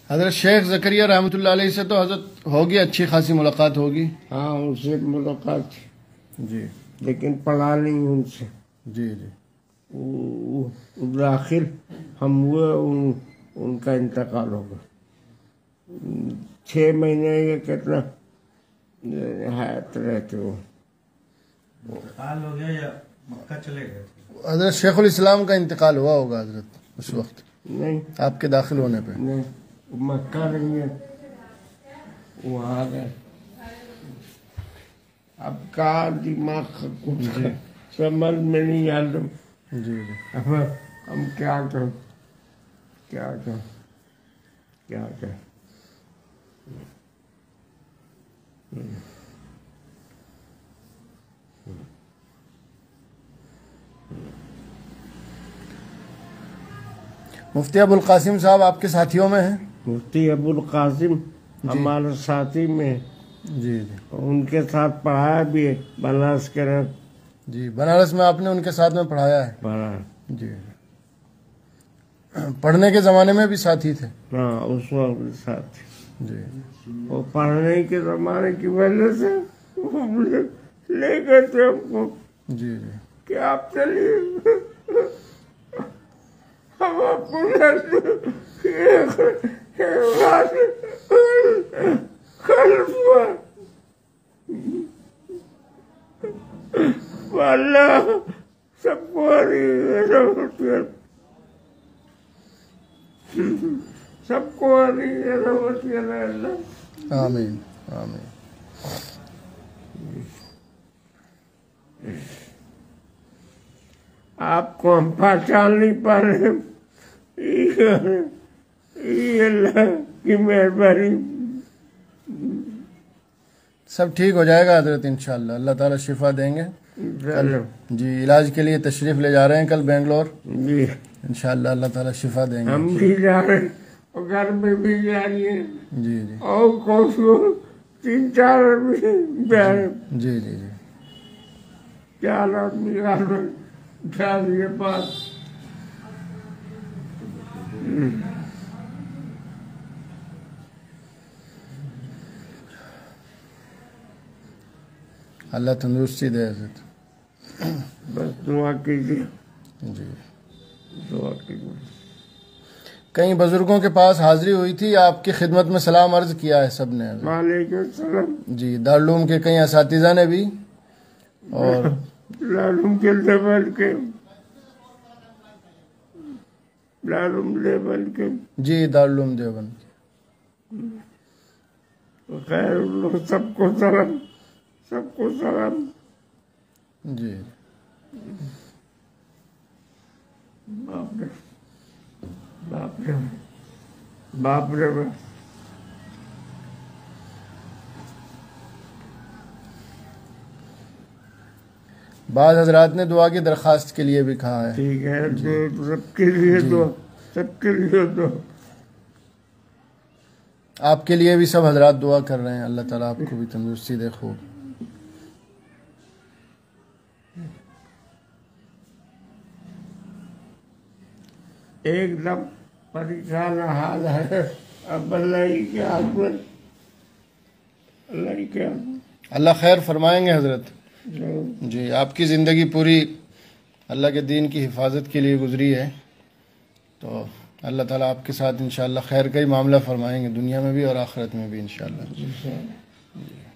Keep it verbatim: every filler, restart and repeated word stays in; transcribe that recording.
حضرت شیخ زکریا رحمۃ اللہ علیہ سے تو حضرت ہوگی اچھی خاصی ملاقات ہوگی؟ ہاں ان سے ملاقات تھی جی لیکن پڑھا نہیں ان سے. جی جی داخل ہم ہوئے ان ان کا انتقال ہو گیا. چھ مہینے یا کتنا حیات رہتے وہ. انتقال ہو گیا یا مکہ چلے گئے؟ حضرت شیخ الاسلام کا انتقال ہوا ہوگا حضرت اس وقت نہیں آپ کے داخل ہونے پہ. نہیں مکہ نہیں ہے وہاں گئے. اب کا دماغ کچھ سمجھ میں نہیں آ رہا. جی جی اب ہم کیا کریں کیا کریں کیا کریں. مفتی ابو القاسم صاحب آپ کے ساتھیوں میں ہیں؟ مفتی ابو القاسم ہمارے ساتھی میں ہے. جی جی ان کے ساتھ پڑھایا بھی ہے بنارس کے رات. جی بنارس میں آپ نے ان کے ساتھ میں پڑھایا ہے؟ پڑھا. جی پڑھنے کے زمانے میں بھی ساتھی تھے؟ ہاں اس وقت بھی ساتھی. جی وہ پڑھنے کے زمانے کی وجہ سے ہم لے گئے تھے ہم کو جی جی کہ آپ چلیے ہم آپ کو اللہ سب کو سب کو اللہ. آمین آمین. آپ کو ہم پہچان نہیں پا رہے. یہ اللہ کی مہربانی. سب ٹھیک ہو جائے گا حضرت انشاءاللہ. اللہ تعالیٰ شفا دیں گے. جی علاج کے لیے تشریف لے جا رہے ہیں کل بنگلور. جی انشاءاللہ اللہ تعالیٰ شفا دیں گے. ہم بھی جا رہے ہیں اور گھر میں بھی جا رہی ہیں جی جی اور کچھ تین چار بھی جا رہے. جی جی جی چار آدمی آ رہے جا رہی بات. اللہ تندرستی دے حضرت. بس دعا کیجیے. جی دعا کیجیے. کئی بزرگوں کے پاس حاضری ہوئی تھی آپ کی خدمت میں سلام عرض کیا ہے سب نے. وعلیکم السلام. جی دارالعلوم کے کئی اساتذہ نے بھی اور دارالعلوم کے لیول کے دارالعلوم لیول کے جی دارالعلوم دیوبند خیر لوگ سب کو سلام سب کو سلام. جی باپ رے باپ رے باپ رے. بعض حضرات نے دعا کی درخواست کے لیے بھی کہا ہے. ٹھیک ہے تو سب کے لیے دعا سب کے لیے دعا. آپ کے لیے بھی سب حضرات دعا کر رہے ہیں. اللہ تعالیٰ آپ کو بھی تندرستی دے خوب. ایک دم پریشان حال ہے. اب اللہ ہی کے ہاتھ میں اللہ ہی کے ہاتھ میں. اللہ خیر فرمائیں گے حضرت. میں جی آپ کی زندگی پوری اللہ کے دین کی حفاظت کے لیے گزری ہے تو اللہ تعالیٰ آپ کے ساتھ انشاءاللہ خیر کا ہی معاملہ فرمائیں گے دنیا میں بھی اور آخرت میں بھی انشاءاللہ.